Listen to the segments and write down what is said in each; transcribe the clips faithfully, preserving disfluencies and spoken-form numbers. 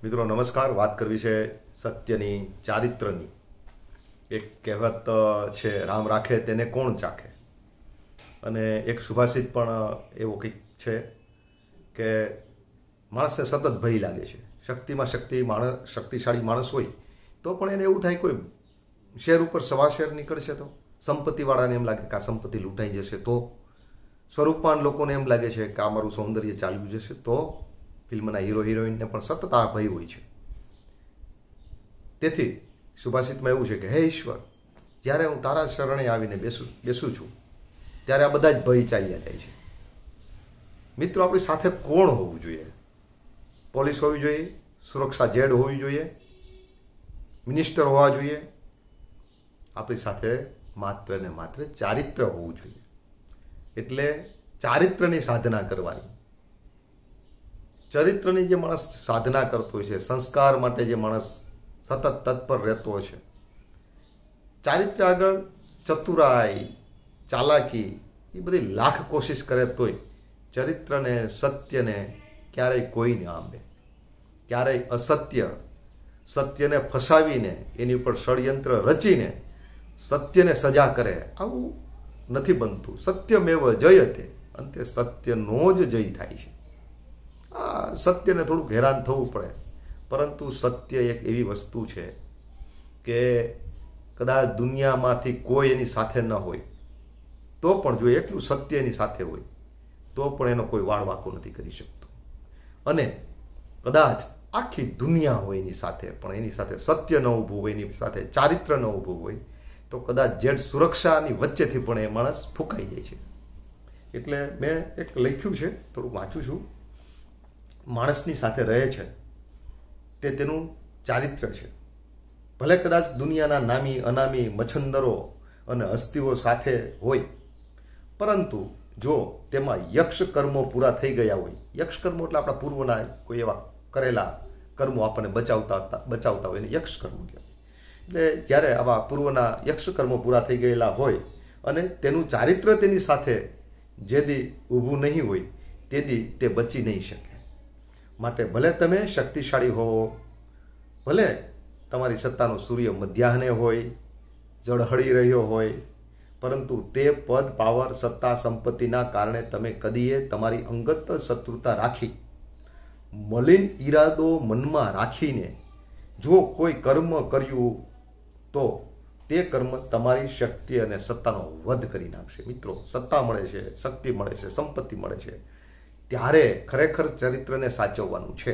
મિત્રો નમસ્કાર. વાત કરવી છે સત્યની, ચારિત્રની. એક કહેવત છે, રામ રાખે તેને કોણ ચાખે. અને એક સુભાષિત પણ એવો કંઈક છે કે માણસને સતત ભય લાગે છે. શક્તિમાં શક્તિ માણસ શક્તિશાળી માણસ હોય તો પણ એને એવું થાય કોઈ શેર ઉપર સવા શેર નીકળશે તો, સંપત્તિવાળાને એમ લાગે કે આ સંપત્તિ લૂંટાઈ જશે તો, સ્વરૂપવાન લોકોને એમ લાગે છે કે આ મારું સૌંદર્ય ચાલ્યું જશે તો, ફિલ્મના હીરો હિરોઈનને પણ સતત આ ભય હોય છે. તેથી સુભાષિતમાં એવું છે કે હે ઈશ્વર, જ્યારે હું તારા શરણે આવીને બેસું બેસું છું ત્યારે આ બધા જ ભય ચાલ્યા જાય છે. મિત્રો, આપણી સાથે કોણ હોવું જોઈએ? પોલીસ હોવી જોઈએ, સુરક્ષા જેડ હોવી જોઈએ, મિનિસ્ટર હોવા જોઈએ. આપણી સાથે માત્ર ને માત્ર ચારિત્ર હોવું જોઈએ. એટલે ચારિત્રની સાધના કરવાની. ચરિત્રની જે માણસ સાધના કરતો હોય છે, સંસ્કાર માટે જે માણસ સતત તત્પર રહેતો છે, ચારિત્ર આગળ ચતુરાઈ, ચાલાકી એ બધી લાખ કોશિશ કરે તોય ચરિત્રને, સત્યને ક્યારેય કોઈ ન આંબે. ક્યારેય અસત્ય, સત્યને ફસાવીને એની ઉપર ષડયંત્ર રચીને સત્યને સજા કરે, આવું નથી બનતું. સત્યમેવ જયતે, અંતે સત્યનો જ જય થાય છે. આ સત્યને થોડુંક હેરાન થવું પડે, પરંતુ સત્ય એક એવી વસ્તુ છે કે કદાચ દુનિયામાંથી કોઈ એની સાથે ન હોય તો પણ જો એટલું સત્ય એની સાથે હોય તો પણ એનો કોઈ વાળ વાંકો નથી કરી શકતો. અને કદાચ આખી દુનિયા હોય એની સાથે પણ એની સાથે સત્ય ન ઊભું હોય, એની સાથે ચારિત્ર ન ઊભું હોય તો કદાચ જેડ સુરક્ષાની વચ્ચેથી પણ એ માણસ ફૂંકાઈ જાય છે. એટલે મેં એક લખ્યું છે, થોડુંક વાંચું છું. માણસની સાથે રહે છે તે તેનું ચારિત્ર છે. ભલે કદાચ દુનિયાના નામી અનામી મચ્છંદરો અને હસ્તીઓ સાથે હોય, પરંતુ જો તેમાં યક્ષ કર્મો પૂરા થઈ ગયા હોય, યક્ષ કર્મો એટલે આપણા પૂર્વના કોઈ એવા કરેલા કર્મો આપણને બચાવતા બચાવતા હોય એને યક્ષ કર્મો કહેવાય. એટલે જ્યારે આવા પૂર્વના યક્ષ કર્મો પૂરા થઈ ગયેલા હોય અને તેનું ચારિત્ર તેની સાથે જેદી ઊભું નહીં હોય તેદી તે બચી નહીં શકે. માટે ભલે તમે શક્તિશાળી હો, ભલે તમારી સત્તાનો સૂર્ય મધ્યાહને હોય, ઝળહળી રહ્યો હોય, પરંતુ તે પદ, પાવર, સત્તા, સંપત્તિના કારણે તમે કદીએ તમારી અંગત શત્રુતા રાખી, મલિન ઈરાદો મનમાં રાખીને જો કોઈ કર્મ કર્યું તો તે કર્મ તમારી શક્તિ અને સત્તાનો વધ કરી નાખશે. મિત્રો, સત્તા મળે છે, શક્તિ મળે છે, સંપત્તિ મળે છે ત્યારે ખરેખર ચરિત્રને સાચવવાનું છે.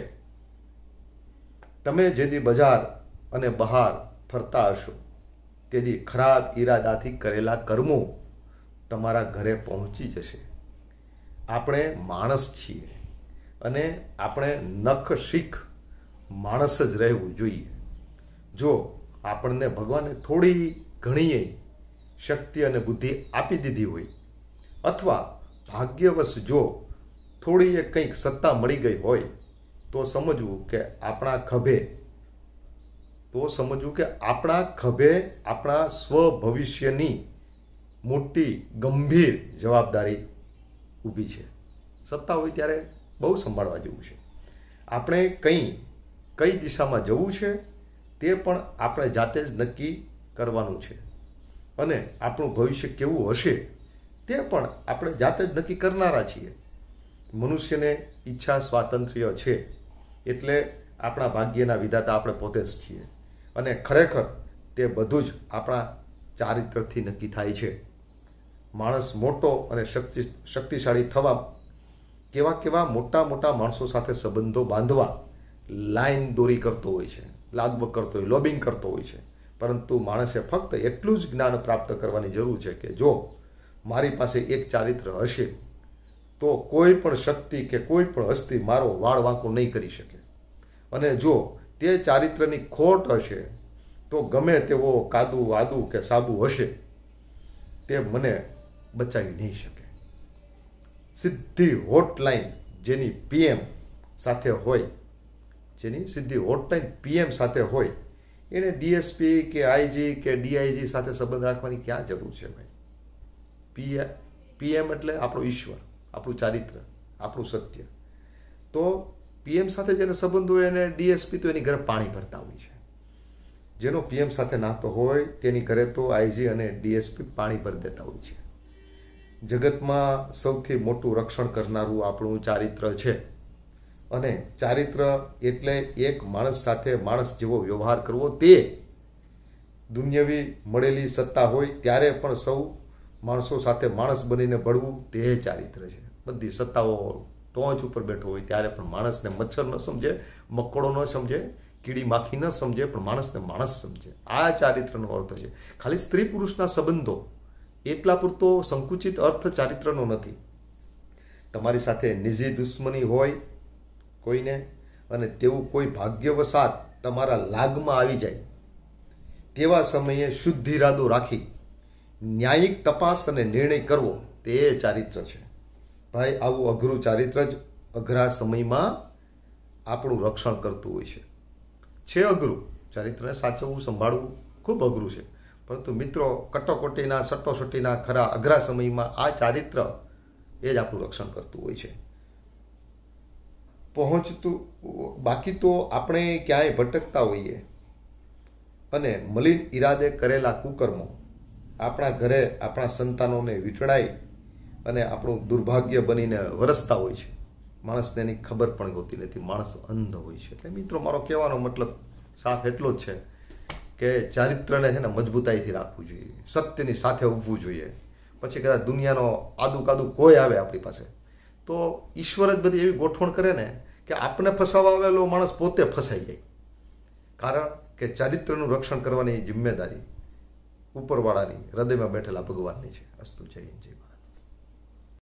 તમે જેથી બજાર અને બહાર ફરતા હશો તેથી ખરાબ ઈરાદાથી કરેલા કર્મો તમારા ઘરે પહોંચી જશે. આપણે માણસ છીએ અને આપણે નખ શીખ માણસ જ રહેવું જોઈએ. જો આપણને ભગવાને થોડી ઘણી શક્તિ અને બુદ્ધિ આપી દીધી હોય, અથવા ભાગ્યવશ જો થોડી એ કંઈક સત્તા મળી ગઈ હોય તો સમજવું કે આપણા ખભે તો સમજવું કે આપણા ખભે આપણા સ્વ ભવિષ્યની મોટી ગંભીર જવાબદારી ઊભી છે. સત્તા હોય ત્યારે બહુ સંભાળવા જેવું છે. આપણે કંઈ કઈ દિશામાં જવું છે તે પણ આપણે જાતે જ નક્કી કરવાનું છે. અને આપણું ભવિષ્ય કેવું હશે તે પણ આપણે જાતે જ નક્કી કરનારા છીએ. મનુષ્યને ઈચ્છા સ્વાતંત્ર્ય છે એટલે આપણા ભાગ્યના વિધાતા આપણે પોતે જ છીએ. અને ખરેખર તે બધું જ આપણા ચારિત્રથી નક્કી થાય છે. માણસ મોટો અને શક્તિ શક્તિશાળી થવા કેવા કેવા મોટા મોટા માણસો સાથે સંબંધો બાંધવા લાઈન દોરી કરતો હોય છે, લાગવગ કરતો હોય, લોબિંગ કરતો હોય છે. પરંતુ માણસે ફક્ત એટલું જ જ્ઞાન પ્રાપ્ત કરવાની જરૂર છે કે જો મારી પાસે એક ચારિત્ર હશે તો કોઈ પણ શક્તિ કે કોઈ પણ હસ્તી મારો વાળ વાંકો નહીં કરી શકે. અને જો તે ચારિત્રની ખોટ હશે તો ગમે તેવો કાદુ વાદુ કે સાબુ હશે તે મને બચાવી નહીં શકે. સીધી હોટલાઇન જેની પીએમ સાથે હોય, જેની સીધી હોટલાઇન પીએમ સાથે હોય, એને ડીએસપી કે આઈજી કે ડીઆઈજી સાથે સંબંધ રાખવાની ક્યાં જરૂર છે ભાઈ? પી પીએમ એટલે આપણો ઈશ્વર, આપણું ચારિત્ર, આપણું સત્ય. તો પીએમ સાથે જેને સંબંધ હોય એને ડીએસપી તો એની ઘરે પાણી ભરતા હોય છે. જેનો પીએમ સાથે નાતો હોય તેની ઘરે તો આઈજી અને ડીએસપી પાણી ભરી દેતા હોય છે. જગતમાં સૌથી મોટું રક્ષણ કરનારું આપણું ચારિત્ર છે. અને ચારિત્ર એટલે એક માણસ સાથે માણસ જેવો વ્યવહાર કરવો. તે દુન્યવી મળેલી સત્તા હોય ત્યારે પણ સૌ માણસો સાથે માણસ બનીને ભળવું તે ચારિત્ર છે. બધી સત્તાઓ ટોચ ઉપર બેઠો હોય ત્યારે પણ માણસને મચ્છર ન સમજે, મકોડો ન સમજે, કીડી માખી ન સમજે, પણ માણસને માણસ સમજે. આ ચારિત્રનો અર્થ છે. ખાલી સ્ત્રી પુરુષના સંબંધો એટલા પૂરતો સંકુચિત અર્થ ચારિત્રનો નથી. તમારી સાથે નિજી દુશ્મની હોય કોઈને અને તેવું કોઈ ભાગ્યવશાત તમારા લાગમાં આવી જાય, તેવા સમયે શુદ્ધ ઈરાદો રાખી ન્યાયિક તપાસ અને નિર્ણય કરવો તે ચારિત્ર છે. ભાઈ, આવું અઘરું ચારિત્ર જ અઘરા સમયમાં આપણું રક્ષણ કરતું હોય છે. છે અઘરું, ચારિત્રને સાચવવું, સંભાળવું ખૂબ અઘરું છે. પરંતુ મિત્રો, કટોકટીના સટ્ટોસટ્ટીના ખરા અઘરા સમયમાં આ ચારિત્ર એ જ આપણું રક્ષણ કરતું હોય છે. પહોંચતું બાકી તો આપણે ક્યાંય ભટકતા હોઈએ અને મલિન ઈરાદે કરેલા કુકર્મો આપણા ઘરે આપણા સંતાનોને વીંટળાઈ અને આપણું દુર્ભાગ્ય બનીને વરસતા હોય છે. માણસને એની ખબર પણ હોતી નથી. માણસ અંધ હોય છે. એટલે મિત્રો, મારો કહેવાનો મતલબ સાફ એટલો જ છે કે ચારિત્રને છે ને મજબૂતાઈથી રાખવું જોઈએ, સત્યની સાથે ઊભવું જોઈએ. પછી કદાચ દુનિયાનો આદુ કાદુ કોઈ આવે આપણી પાસે તો ઈશ્વર જ બધી એવી ગોઠવણ કરે ને કે આપણને ફસાવા આવેલો માણસ પોતે ફસાઈ જાય. કારણ કે ચારિત્રનું રક્ષણ કરવાની જિમ્મેદારી ઉપરવાળાની, હૃદયમાં બેઠેલા ભગવાનની છે. અસ્તુ. જય હિન્દ, જય ભારત.